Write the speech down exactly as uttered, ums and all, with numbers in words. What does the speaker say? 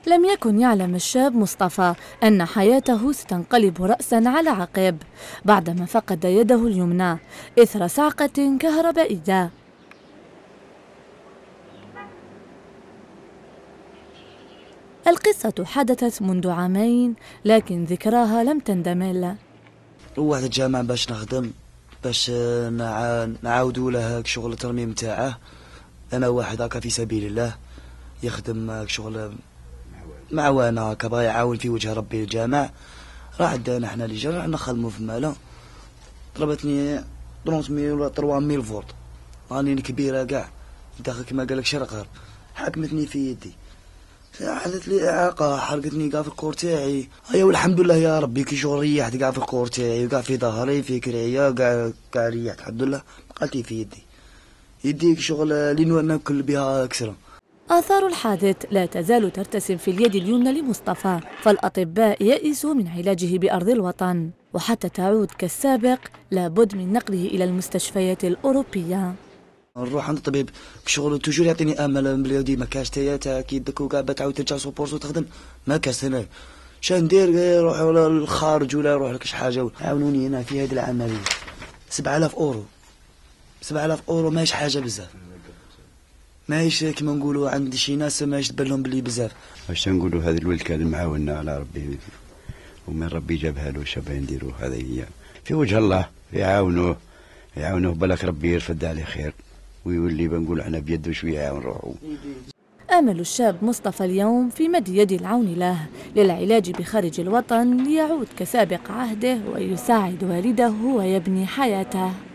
لم يكن يعلم الشاب مصطفى أن حياته ستنقلب رأساً على عقب بعدما فقد يده اليمنى إثر صعقة كهربائية. القصة حدثت منذ عامين، لكن ذكراها لم تندمل. روحت الجامعة باش نخدم، باش نعاودوا له شغل الترميم تاعه. أنا واحد هكا في سبيل الله يخدم شغل معاونة هكا، بغا يعاون في وجه ربي الجامع. راح دانا حنا اللي جا نخدمو في مالا، ضربتني ثلاث مية ولا أربعة مية فولت، راني كبيرة كاع داخل كما قالك شرقر، حكمتني في يدي، حدث لي إعاقة، حرقتني كاع في الكور تاعي. أيا والحمد لله يا ربي كي شغل ريحت كاع في الكور تاعي وكاع في ظهري في كرعية كاع كاع ريحت الحمد لله. بقالتي في يدي يدي شغل اللي ناكل بها كسرة. آثار الحادث لا تزال ترتسم في اليد اليمنى لمصطفى، فالأطباء يئسوا من علاجه بأرض الوطن، وحتى تعود كالسابق لابد من نقله إلى المستشفيات الأوروبية. نروح عند الطبيب شغل توجور يعطيني امل بلي ديما كاش تايا تاع كي دك وكاع تعاود ترجع سوبورت وتخدم، ما كاش هنا شا ندير نروح ولا للخارج ولا نروح لك شي حاجه. عاونوني هنا في هذه العمليه سبعة آلاف اورو، سبعة آلاف اورو ماهيش حاجه بزاف، ماهيش كيما نقولوا عند شي ناس ماهيش تبان لهم بلي بزاف. واش نقولوا هذا الولد كان معاوننا على ربي، ومن ربي جابها له شباب نديروه. هذه هي في وجه الله، يعاونوه يعاونوه بالك ربي يرفد عليه خير ويولي بنقول احنا بيده شويه يعاون روحه. آمل الشاب مصطفى اليوم في مد يد العون له للعلاج بخارج الوطن ليعود كسابق عهده ويساعد والده ويبني حياته.